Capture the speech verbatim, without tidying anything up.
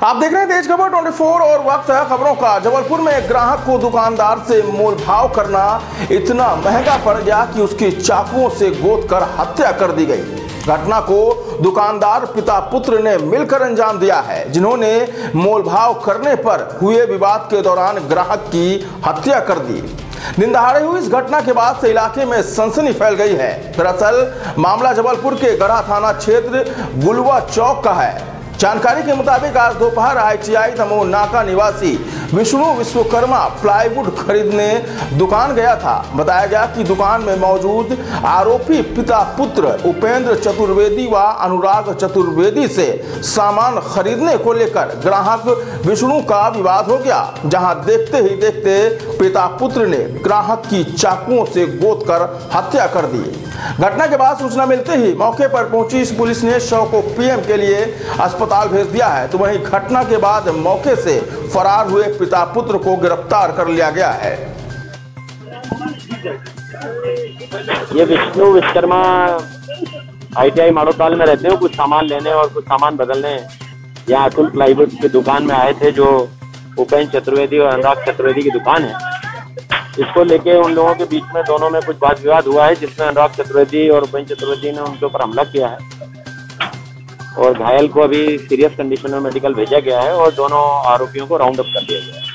आप देख रहे हैं तेज खबर चौबीस और वक्त है खबरों का। जबलपुर में एक ग्राहक को दुकानदार से मोल भाव करना इतना महंगा पड़ गया कि उसकी चाकुओं से गोद कर हत्या कर दी गई। घटना को दुकानदार पिता पुत्र ने मिलकर अंजाम दिया है, जिन्होंने मोल भाव करने पर हुए विवाद के दौरान ग्राहक की हत्या कर दी। दिन दहाड़े हुई इस घटना के बाद से इलाके में सनसनी फैल गई है। दरअसल मामला जबलपुर के गढ़ा थाना क्षेत्र गुलवा चौक का है। जानकारी के मुताबिक आज दोपहर आईटीआई दमोह नाका निवासी विष्णु विश्वकर्मा प्लाईवुड खरीदने दुकान गया था। बताया गया कि दुकान में मौजूद आरोपी पिता पुत्र उपेंद्र चतुर्वेदी व अनुराग चतुर्वेदी से सामान खरीदने को लेकर ग्राहक विष्णु का विवाद हो गया, जहां देखते ही देखते पिता पुत्र ने ग्राहक की चाकुओं से गोद कर हत्या कर दी। घटना के बाद सूचना मिलते ही मौके पर पहुंची पुलिस ने शव को पीएम के लिए अस्पताल भेज दिया है। तो वहीं घटना के बाद मौके से फरार हुए पिता पुत्र को गिरफ्तार कर लिया गया है। ये विष्णु विश्वकर्मा आईटीआई माड़ोताल में रहते हैं। कुछ सामान लेने और कुछ सामान बदलने यहाँ अतुल प्लाईवुड की दुकान में आए थे, जो उपेंद्र चतुर्वेदी और अनुराग चतुर्वेदी की दुकान है। इसको लेके उन लोगों के बीच में दोनों में कुछ वाद विवाद हुआ है, जिसमें अनुराग चतुर्वेदी और उपेंद्र चतुर्वेदी ने उनके ऊपर हमला किया है और घायल को अभी सीरियस कंडीशन में मेडिकल भेजा गया है और दोनों आरोपियों को राउंड अप कर दिया गया है।